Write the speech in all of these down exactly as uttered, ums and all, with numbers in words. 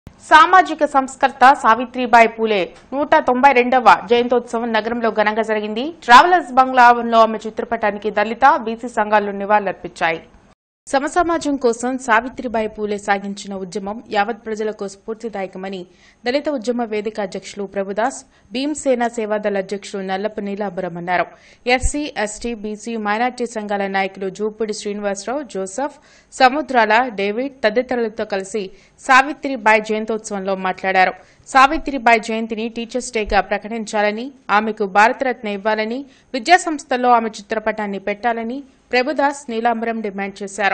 సామాజిక సంస్కర్త సావిత్రిబాయి పూలే నూట తొంభై రెండవ జయంతోత్సవం నగరంలో ఘనంగా జరిగింది. ట్రావెలర్స్ బంగ్లాలో ఆమె చిత్రపటానికి దళిత, బీసీ సంఘాలు నివాళులర్పించాయి. సమసమాజం కోసం సావిత్రిబాయి పూలే సాగించిన ఉద్యమం యావత్ ప్రజలకు స్ఫూర్తిదాయకమని దళిత ఉద్యమ వేదిక అధ్యక్షులు ప్రభుదాస్, భీమ్సేన సేవాదళ అధ్యక్షులు నల్లపు నీలాభరం అన్నారు. ఎస్సీ, ఎస్టీ, బీసీ, మైనార్టీ సంఘాల నాయకులు జూపూడి శ్రీనివాసరావు, జోసెఫ్, సముద్రాల, డేవిడ్ తదితరులతో కలిసి సావిత్రిబాయి జయంతోత్సవంలో మాట్లాడారు. సావిత్రిబాయి జయంతిని టీచర్స్ డేగా ప్రకటించాలని, ఆమెకు భారతరత్న ఇవ్వాలని, విద్యాసంస్థల్లో ఆమె చిత్రపటాన్ని పెట్టాలని ప్రభుదాస్, నీలాంబరం డిమాండ్ చేశారు.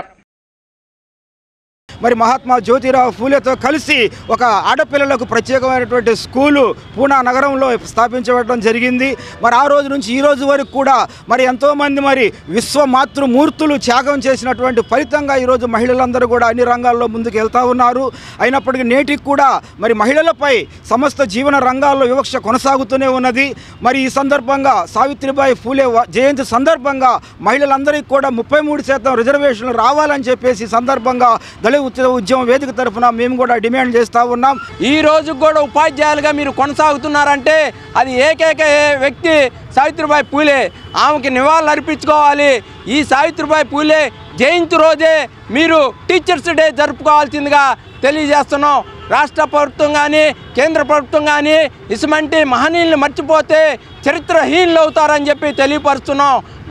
మరి మహాత్మా జ్యోతిరావు ఫూలేతో కలిసి ఒక ఆడపిల్లలకు ప్రత్యేకమైనటువంటి స్కూలు పూనా నగరంలో స్థాపించబడడం జరిగింది. మరి ఆ రోజు నుంచి ఈ రోజు వరకు కూడా మరి ఎంతోమంది మరి విశ్వమాతృమూర్తులు త్యాగం చేసినటువంటి ఫలితంగా ఈరోజు మహిళలందరూ కూడా అన్ని రంగాల్లో ముందుకు వెళ్తూ ఉన్నారు. అయినప్పటికీ నేటికి కూడా మరి మహిళలపై సమస్త జీవన రంగాల్లో వివక్ష కొనసాగుతూనే ఉన్నది. మరి ఈ సందర్భంగా సావిత్రిబాయి ఫూలే జయంతి సందర్భంగా మహిళలందరికీ కూడా ముప్పై మూడు శాతం రిజర్వేషన్లు రావాలని చెప్పేసి ఈ సందర్భంగా దళిత ఉద్యమ వేదిక తరఫున మేము కూడా డిమాండ్ చేస్తూ ఉన్నాం. ఈ రోజు కూడా ఉపాధ్యాయులుగా మీరు కొనసాగుతున్నారంటే అది ఏకైక వ్యక్తి సావిత్రిబాయి పూలే. ఆమెకి నివాళులు అర్పించుకోవాలి. ఈ సావిత్రిబాయి పూలే జయంతి రోజే మీరు టీచర్స్ డే జరుపుకోవాల్సిందిగా తెలియజేస్తున్నాం. రాష్ట్ర ప్రభుత్వం కానీ కేంద్ర ప్రభుత్వం కానీ ఇసుమంటి మహనీయులను మర్చిపోతే చరిత్రహీనులు అవుతారని చెప్పి తెలియపరుస్తున్నాం.